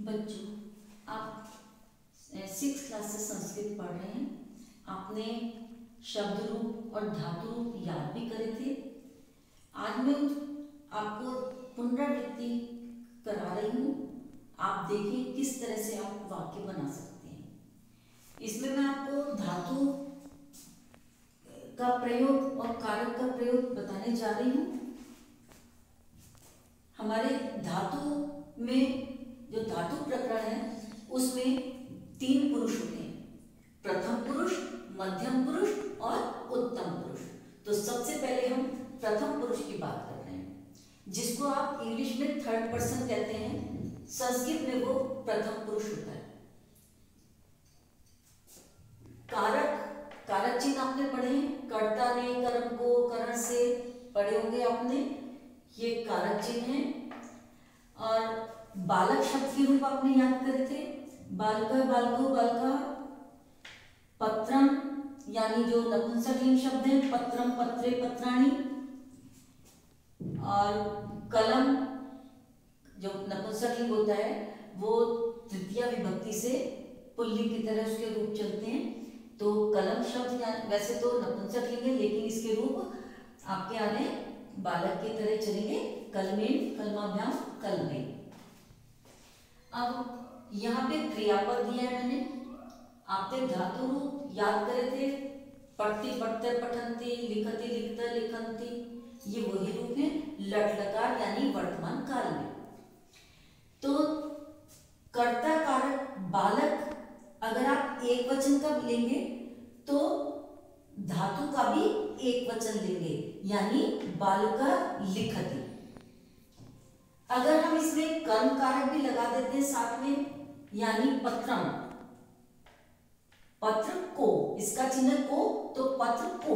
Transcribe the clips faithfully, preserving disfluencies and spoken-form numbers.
बच्चों, आप six class से संस्कृत पढ़ रहे हैं। आपने शब्द रूप और धातु रूप याद भी करे थे। आज मैं आपको पुनरावृत्ति करा रही हूँ। आप देखिए किस तरह से आप वाक्य बना सकते हैं। इसमें मैं आपको धातु का प्रयोग और कारक का प्रयोग बताने जा रही हूँ। हमारे धातु में जो धातु प्रकरण है उसमें तीन पुरुष होते हैं, प्रथम पुरुष, मध्यम पुरुष और उत्तम पुरुष। तो सबसे पहले हम प्रथम पुरुष की बात कर रहे हैं, जिसको आप इंग्लिश में थर्ड पर्सन कहते हैं, संस्कृत में वो प्रथम पुरुष होता है। कारक कारक चिन्ह आपने पढ़े हैं, कर्ता ने, कर्म को, करण से पढ़े होंगे आपने। ये कारक चिन्ह है। और बालक शब्द के रूप आपने याद करे थे, बालका, बालको, बालका। पत्रम यानी जो नपुंसकलिंग शब्द है, पत्रम, पत्रे, पत्राणी। और कलम जो नपुंसकलिंग होता है वो तृतीया विभक्ति से पुल्लिंग की तरह उसके रूप चलते हैं। तो कलम शब्द वैसे तो नपुंसकलिंग है, लेकिन इसके रूप आपके आ रहे बालक की तरह चलेंगे, कलमेन, कलमाभ्याम, कलमेन। अब यहाँ पे क्रियापद दिया है मैंने। आपने धातु रूप याद करे थे, पढ़ती, पढ़ते, पठंती, लिखती, लिखता, लिखंती। ये वही रूप है लट लकार यानी वर्तमान काल में। तो कर्ता कारक बालक अगर आप एक वचन का लेंगे तो धातु का भी एक वचन लेंगे, यानी बालका लिखती। अगर हम इसमें कर्म कारक भी लगा देते हैं साथ में, यानी पत्रम, पत्र को, इसका चिन्ह को, तो पत्र को।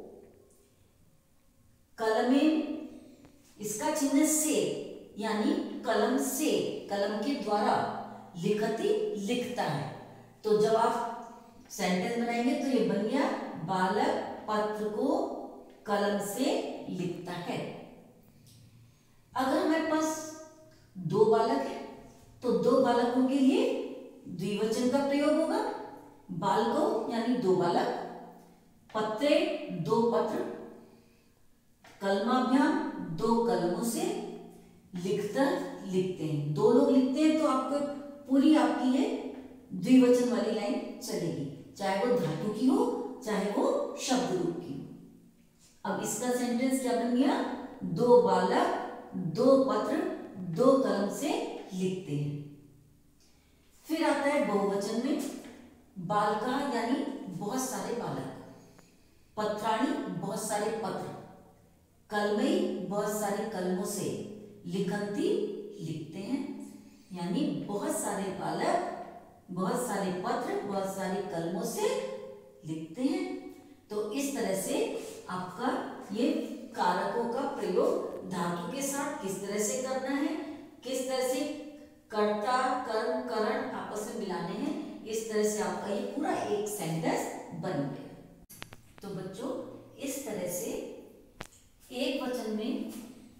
कलमें, इसका चिन्ह से, यानी कलम से, कलम के द्वारा। लिखती, लिखता है। तो जब आप सेंटेंस बनाएंगे तो ये बन गया, बालक पत्र को कलम से लिखता है। अगर हमारे पास दो बालक है तो दो बालकों के लिए द्विवचन का प्रयोग होगा। बालको यानी दो बालक, पत्रे दो पत्र, कलमाभ्याम दो कलमों से, लिखता लिखते हैं, दो लोग लिखते हैं। तो आपको पूरी आपकी ये द्विवचन वाली लाइन चलेगी, चाहे वो धातु की हो चाहे वो शब्द रूप की हो। अब इसका सेंटेंस क्या बन गया, दो बालक दो पत्र दो कलम से लिखते हैं। फिर आता है बहुवचन में, बालका यानी बहुत सारे बालक, पत्राणी बहुत सारे पत्र, कलमई बहुत सारे कलमों से, लिखंती लिखते हैं, यानी बहुत सारे बालक बहुत सारे पत्र बहुत सारी कलमों से लिखते हैं। तो इस तरह से आपका ये कारकों का प्रयोग धातु के साथ किस तरह से करना है, किस तरह से कर्ता, कर्म, करण आपस में मिलाने हैं, इस तरह से आपका ये पूरा एक सेंटेंस बन गया। तो बच्चों, इस तरह से एक वचन में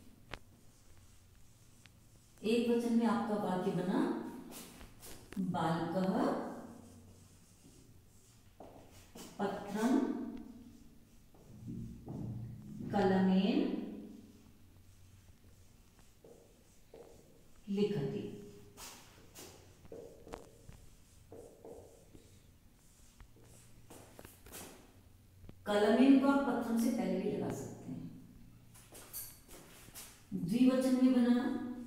एक वचन में आपका वाक्य बना, बालकः पत्रं कलमेन लिखति। कलमेन को आप पत्रम से पहले भी लगा सकते हैं। द्विवचन में बना,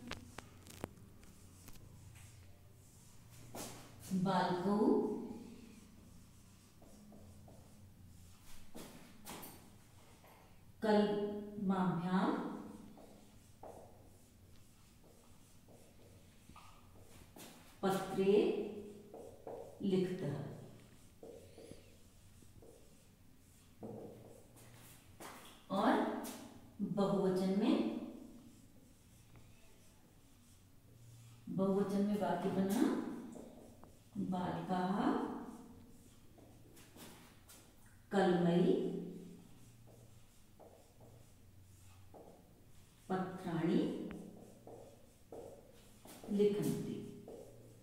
बालकौ कलमाभ्याम पत्रे लिखतः। और बहुवचन में बहुवचन में वाक्य बना, बालिकाः कलमई पत्राणि लिखन्ति।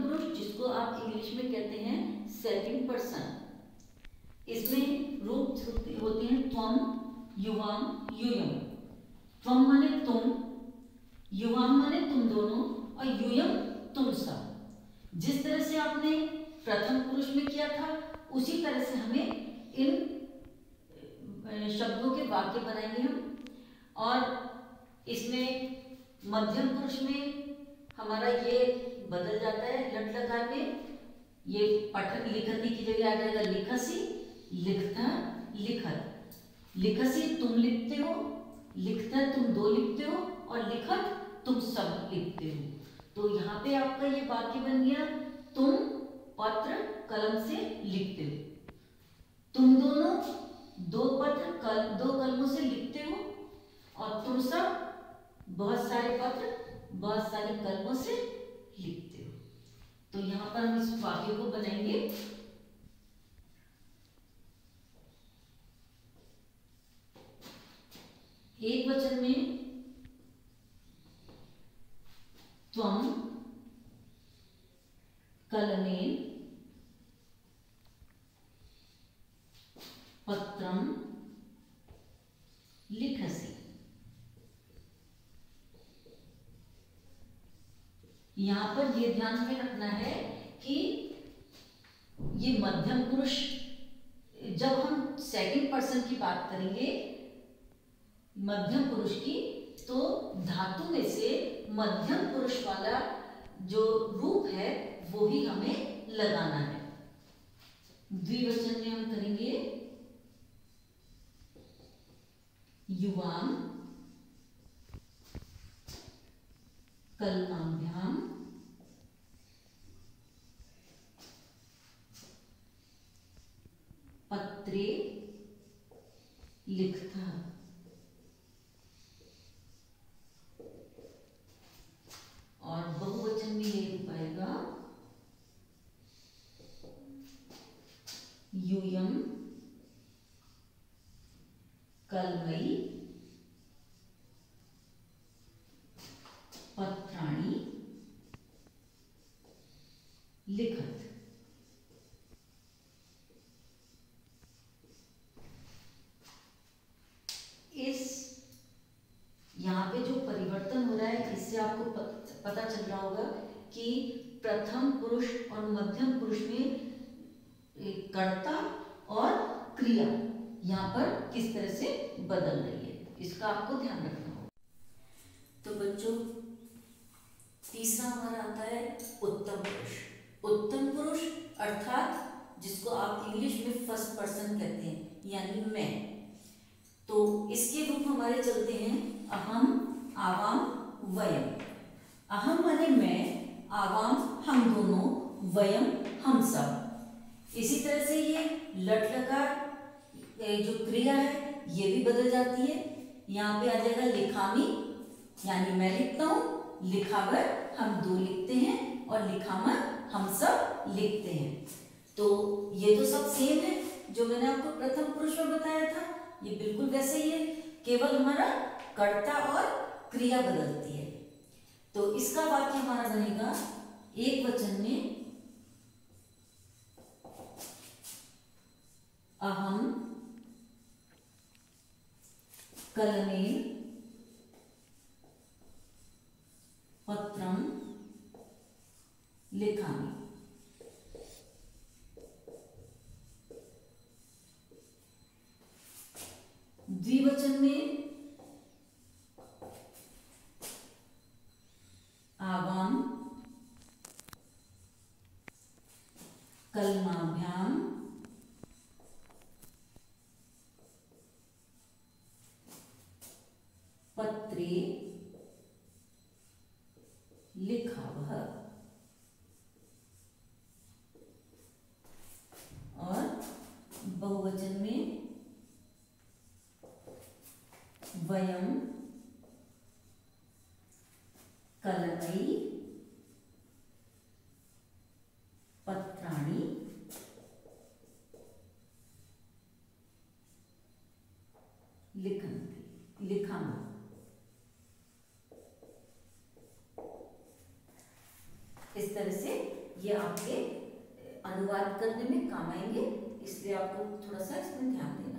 पुरुष जिसको आप इंग्लिश में कहते हैं सेकंड पर्सन, इसमें रूप होते हैं त्वम, युवाम, यूयम। त्वम माने तुम, युवाम माने तुम दोनों, और यूयम तुम सब। जिस तरह से आपने प्रथम पुरुष में किया था उसी तरह से हमें इन शब्दों के वाक्य बनाएंगे हम। और इसमें मध्यम पुरुष में हमारा ये बदल जाता है, लट लकार में ये पठन लिखती की जगह आ जाएगा लिखसी, लिखता, लिखत। लिखसी तुम लिखते हो, लिखता तुम दो लिखते हो, और लिखत तुम सब लिखते हो। तो यहाँ पे आपका ये वाक्य बन गया, तुम पत्र कलम से लिखते हो। तुम दोनों दो पत्र कल दो कलमों से लिखते हो, और तुम सब बहुत सारे पत्र बहुत सारी कलमों से लिखते हो। तो यहाँ पर हम इस वाक्य को बनाएंगे। एक वचन में त्वम कलमेन पत्रम लिखसि। यहां पर यह ध्यान में रखना है कि ये मध्यम पुरुष, जब हम सेकंड पर्सन की बात करेंगे मध्यम पुरुष की, तो धातु में से मध्यम पुरुष वाला जो रूप है वो ही हमें लगाना है। द्विवचन में हम करेंगे युवाम कलमाभ्याम पत्रे लिखता। और बहुवचन में ये रूप आएगा यूयम कलमई पत्राणि लिखत। इस यहाँ पे जो परिवर्तन हो रहा है इससे आपको पता चल रहा होगा कि प्रथम पुरुष और मध्यम पुरुष में कर्ता और क्रिया यहाँ पर किस तरह से बदल रही है, इसका आपको ध्यान रखना होगा। तो बच्चों तीसरा हमारा आता है उत्तम पुरुष। उत्तम पुरुष अर्थात जिसको आप इंग्लिश में फर्स्ट पर्सन कहते हैं, यानी मैं। तो इसके रूप हमारे चलते हैं अहम, आवाम, वयम। अहम माने मैं, आवाम हम दोनों, वयम हम सब। इसी तरह से ये लट लकार जो क्रिया है ये भी बदल जाती है। यहाँ पे आ जाएगा लिखामी, यानी मैं लिखता हूँ, लिखावर हम दो लिखते हैं, और लिखामर हम सब लिखते हैं। तो ये तो सब सेम है जो मैंने आपको प्रथम पुरुष में बताया था, ये बिल्कुल वैसे ही है, केवल हमारा कर्ता और क्रिया बदलती है। तो इसका वाक्य हमारा बनेगा एक वचन में अहम कलमेन पत्रम लिखामि। द्विवचन में आवाम कलमाभ्याम पत्रे लिखावः। और बहुवचन में वयम कलमई पत्राणि लिखन्ति लिखामः। इस तरह से ये आपके अनुवाद करने में काम आएंगे, इसलिए आपको थोड़ा सा इसमें ध्यान देना